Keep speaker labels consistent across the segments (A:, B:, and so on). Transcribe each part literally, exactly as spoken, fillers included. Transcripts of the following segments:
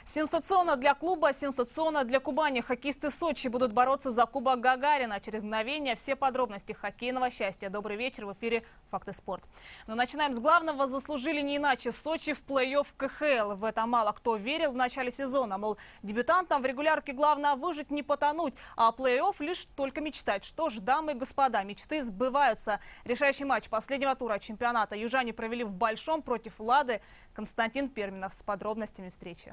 A: Сенсационно для клуба, сенсационно для Кубани. Хоккеисты Сочи будут бороться за Кубок Гагарина. Через мгновение все подробности хоккейного счастья. Добрый вечер, в эфире «Факты спорт». Но начинаем с главного. Заслужили не иначе Сочи в плей-офф ка ха эл. В это мало кто верил в начале сезона. Мол, дебютантам в регулярке главное выжить, не потонуть. А плей-офф лишь только мечтать. Что ж, дамы и господа, мечты сбываются. Решающий матч последнего тура чемпионата южане провели в Большом против Лады. Константин Перминов с подробностями встречи.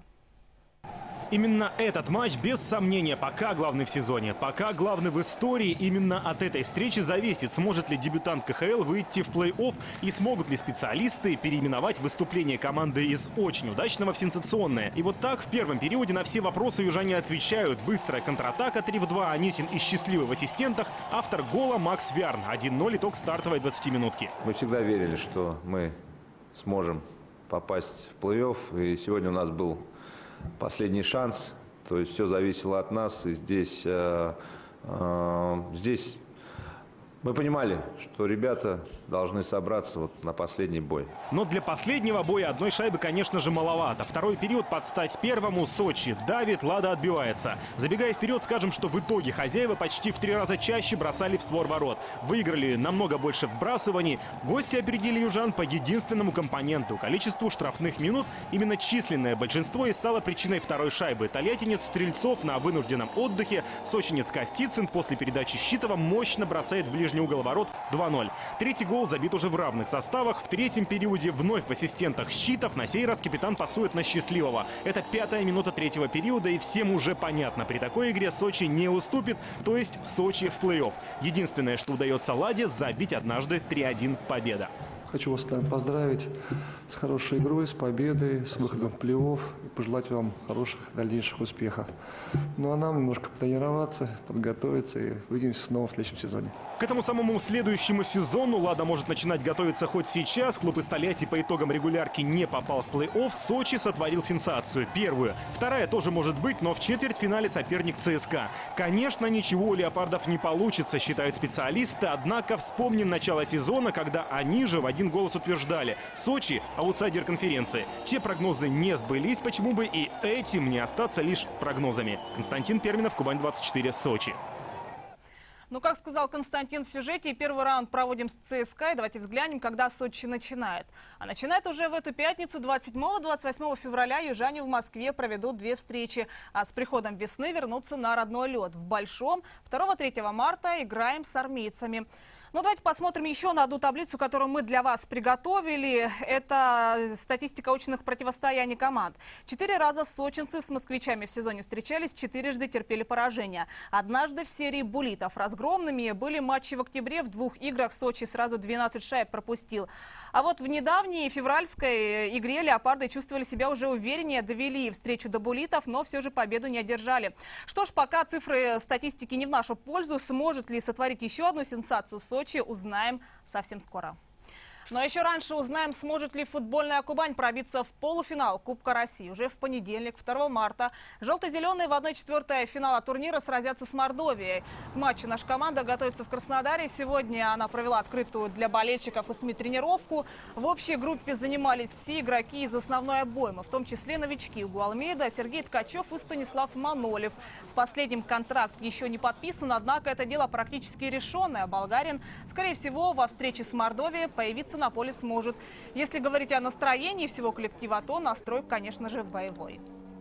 B: Именно этот матч, без сомнения, пока главный в сезоне, пока главный в истории. Именно от этой встречи зависит, сможет ли дебютант ка ха эл выйти в плей-офф и смогут ли специалисты переименовать выступление команды из очень удачного в сенсационное. И вот так в первом периоде на все вопросы южане отвечают. Быстрая контратака три в два, Анисин и счастливый в ассистентах. Автор гола Макс Вярн. один ноль итог стартовой двадцатиминутки.
C: Мы всегда верили, что мы сможем попасть в плей-офф. И сегодня у нас был последний шанс, то есть все зависело от нас, и здесь, э, э, здесь мы понимали, что ребята должны собраться вот на последний бой.
B: Но для последнего боя одной шайбы, конечно же, маловато. Второй период под стать первому. Сочи давит, Лада отбивается. Забегая вперед, скажем, что в итоге хозяева почти в три раза чаще бросали в створ ворот. Выиграли намного больше вбрасываний. Гости опередили южан по единственному компоненту – количеству штрафных минут. Именно численное большинство и стало причиной второй шайбы. Тольяттинец Стрельцов на вынужденном отдыхе. Сочинец Костицын после передачи Щитова мощно бросает в ближний угол ворот два ноль. Третий гол забит уже в равных составах. В третьем периоде вновь в ассистентах Щитов. На сей раз капитан пасует на Счастливого. Это пятая минута третьего периода, и всем уже понятно, при такой игре Сочи не уступит, то есть Сочи в плей-офф. Единственное, что удается Ладе, забить однажды три один победа.
D: Хочу вас поздравить с хорошей игрой, с победой, с выходом в плей-офф и пожелать вам хороших дальнейших успехов. Ну а нам немножко потренироваться, подготовиться и увидимся снова в следующем сезоне.
B: К этому самому следующему сезону Лада может начинать готовиться хоть сейчас. Клуб из Тольятти по итогам регулярки не попал в плей-офф. Сочи сотворил сенсацию. Первую. Вторая тоже может быть, но в четвертьфинале соперник цэ эс ка. Конечно, ничего у леопардов не получится, считают специалисты. Однако вспомним начало сезона, когда они же в один голос утверждали: Сочи – аутсайдер конференции. Те прогнозы не сбылись, почему бы и этим не остаться лишь прогнозами. Константин Перминов, Кубань двадцать четыре, Сочи.
A: Ну, как сказал Константин в сюжете, первый раунд проводим с цэ эс ка. И давайте взглянем, когда Сочи начинает. А начинает уже в эту пятницу, двадцать седьмого — двадцать восьмого февраля, южане в Москве проведут две встречи. А с приходом весны вернутся на родной лед. В Большом второго-третьего марта играем с армейцами. Ну, давайте посмотрим еще на одну таблицу, которую мы для вас приготовили. Это статистика очных противостояний команд. Четыре раза сочинцы с москвичами в сезоне встречались, четырежды терпели поражение. Однажды в серии буллитов. Разгромными были матчи в октябре. В двух играх Сочи сразу двенадцать шайб пропустил. А вот в недавней февральской игре леопарды чувствовали себя уже увереннее, довели встречу до буллитов, но все же победу не одержали. Что ж, пока цифры статистики не в нашу пользу, сможет ли сотворить еще одну сенсацию Сочи, узнаем совсем скоро. Но еще раньше узнаем, сможет ли футбольная Кубань пробиться в полуфинал Кубка России. Уже в понедельник, второго марта, желто-зеленые в одной четвертой финала турнира сразятся с Мордовией. К матчу наша команда готовится в Краснодаре. Сегодня она провела открытую для болельщиков и СМИ тренировку. В общей группе занимались все игроки из основной обоймы, в том числе новички: Уго Алмейда, Сергей Ткачев и Станислав Манолев. С последним контракт еще не подписан, однако это дело практически решенное. Болгарин, скорее всего, во встрече с Мордовией появится на поле сможет. Если говорить о настроении всего коллектива, то настрой, конечно же, боевой.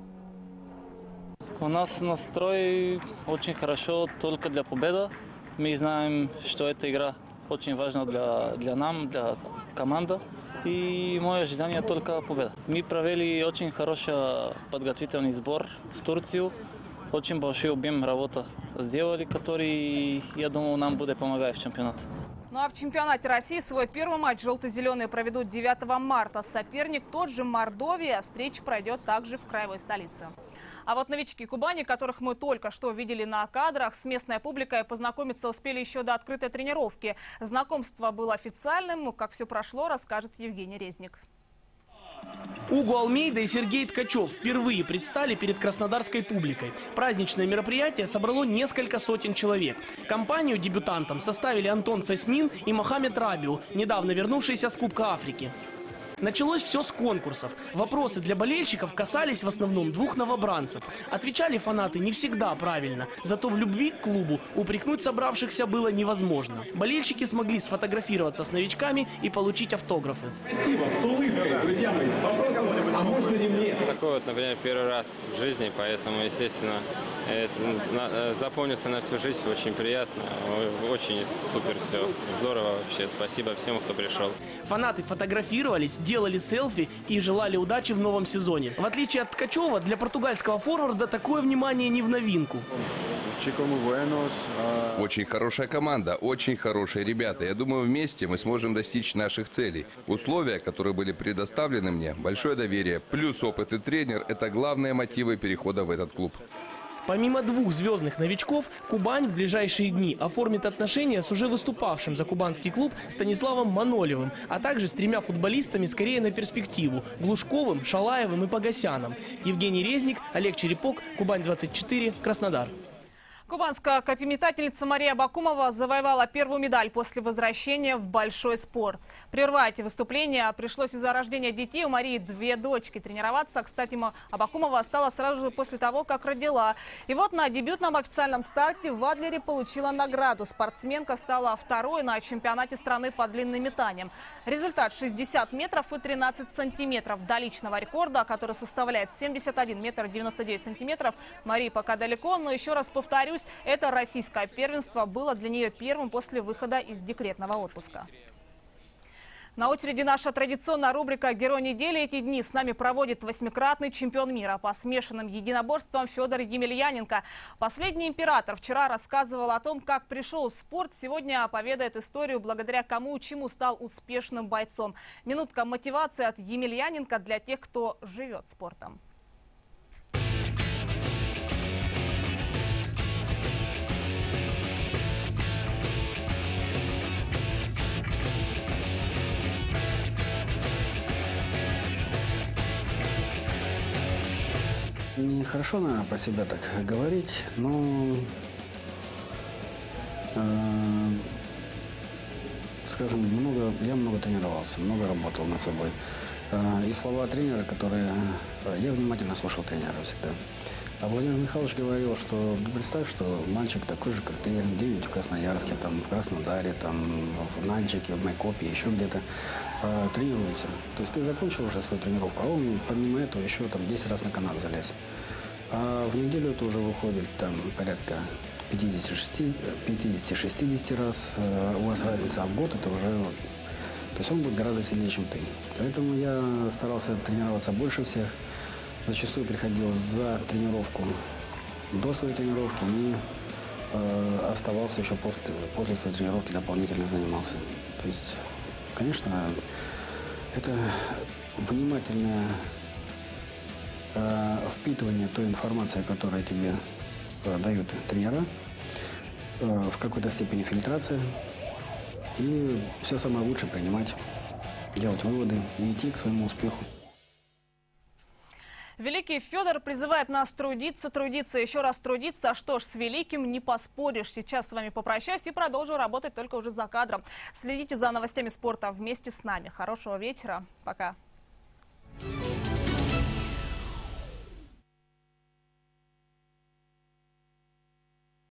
E: У нас настрой очень хорошо, только для победы. Мы знаем, что эта игра очень важна для, для нас, для команды. И мое ожидание только победа. Мы провели очень хороший подготовительный сбор в Турцию. Очень большой объем работы сделали, который, я думаю, нам будет помогать в чемпионате.
A: Ну а в чемпионате России свой первый матч желто-зеленые проведут девятого марта. Соперник тот же Мордовия. Встреча пройдет также в краевой столице. А вот новички Кубани, которых мы только что видели на кадрах, с местной публикой познакомиться успели еще до открытой тренировки. Знакомство было официальным. Как все прошло, расскажет Евгений Резник.
F: Уго Алмейда и Сергей Ткачев впервые предстали перед краснодарской публикой. Праздничное мероприятие собрало несколько сотен человек. Компанию дебютантам составили Антон Соснин и Мохаммед Рабиу, недавно вернувшиеся с Кубка Африки. Началось все с конкурсов. Вопросы для болельщиков касались в основном двух новобранцев. Отвечали фанаты не всегда правильно, зато в любви к клубу упрекнуть собравшихся было невозможно. Болельщики смогли сфотографироваться с новичками и получить автографы.
G: Спасибо, с улыбкой, друзья мои, с вопросом, а можно ли мне?
H: Такой вот, например, первый раз в жизни, поэтому, естественно, это, на, запомнится на всю жизнь, очень приятно, очень супер все, здорово вообще, спасибо всем, кто пришел.
F: Фанаты фотографировались, делали селфи и желали удачи в новом сезоне. В отличие от Ткачева, для португальского форварда такое внимание не в новинку.
I: Очень хорошая команда, очень хорошие ребята. Я думаю, вместе мы сможем достичь наших целей. Условия, которые были предоставлены мне, большое доверие, плюс опыт и тренер – это главные мотивы перехода в этот клуб.
F: Помимо двух звездных новичков, Кубань в ближайшие дни оформит отношения с уже выступавшим за кубанский клуб Станиславом Манолевым, а также с тремя футболистами скорее на перспективу – Глушковым, Шалаевым и Погосяном. Евгений Резник, Олег Черепок, Кубань двадцать четыре, Краснодар.
A: Кубанская копьеметательница Мария Абакумова завоевала первую медаль после возвращения в большой спорт. Прервать выступление пришлось из-за рождения детей. У Марии две дочки. Тренироваться, кстати, Абакумова стала сразу же после того, как родила. И вот на дебютном официальном старте в Адлере получила награду. Спортсменка стала второй на чемпионате страны по длинным метаниям. Результат шестьдесят метров и тринадцать сантиметров. До личного рекорда, который составляет семьдесят один метр девяносто девять сантиметров. Марии пока далеко, но еще раз повторю, это российское первенство было для нее первым после выхода из декретного отпуска. На очереди наша традиционная рубрика «Герой недели». Эти дни с нами проводит восьмикратный чемпион мира по смешанным единоборствам Федор Емельяненко. Последний император вчера рассказывал о том, как пришел в спорт. Сегодня поведает историю, благодаря кому, чему стал успешным бойцом. Минутка мотивации от Емельяненко для тех, кто живет спортом.
J: Нехорошо, наверное, про себя так говорить, но, э, скажем, много, я много тренировался, много работал над собой. Э, и слова тренера, которые... Э, я внимательно слушал тренера всегда. А Владимир Михайлович говорил, что представь, что мальчик такой же, как ты, где-нибудь в Красноярске, там, в Краснодаре, там, в Нальчике, в Майкопе, еще где-то э, тренируется. То есть ты закончил уже свою тренировку, а он помимо этого еще там десять раз на канат залез. А в неделю это уже выходит там порядка пятьдесят-шестьдесят раз. Э, у вас разница, а в год это уже... То есть он будет гораздо сильнее, чем ты. Поэтому я старался тренироваться больше всех. Зачастую приходил за тренировку до своей тренировки и э, оставался еще после, после своей тренировки, дополнительно занимался. То есть, конечно, это внимательное э, впитывание той информации, которую тебе э, дают тренера, э, в какой-то степени фильтрация, и все самое лучшее принимать, делать выводы и идти к своему успеху.
A: Великий Федор призывает нас трудиться, трудиться, еще раз трудиться. А что ж, с великим не поспоришь. Сейчас с вами попрощаюсь и продолжу работать только уже за кадром. Следите за новостями спорта вместе с нами. Хорошего вечера. Пока.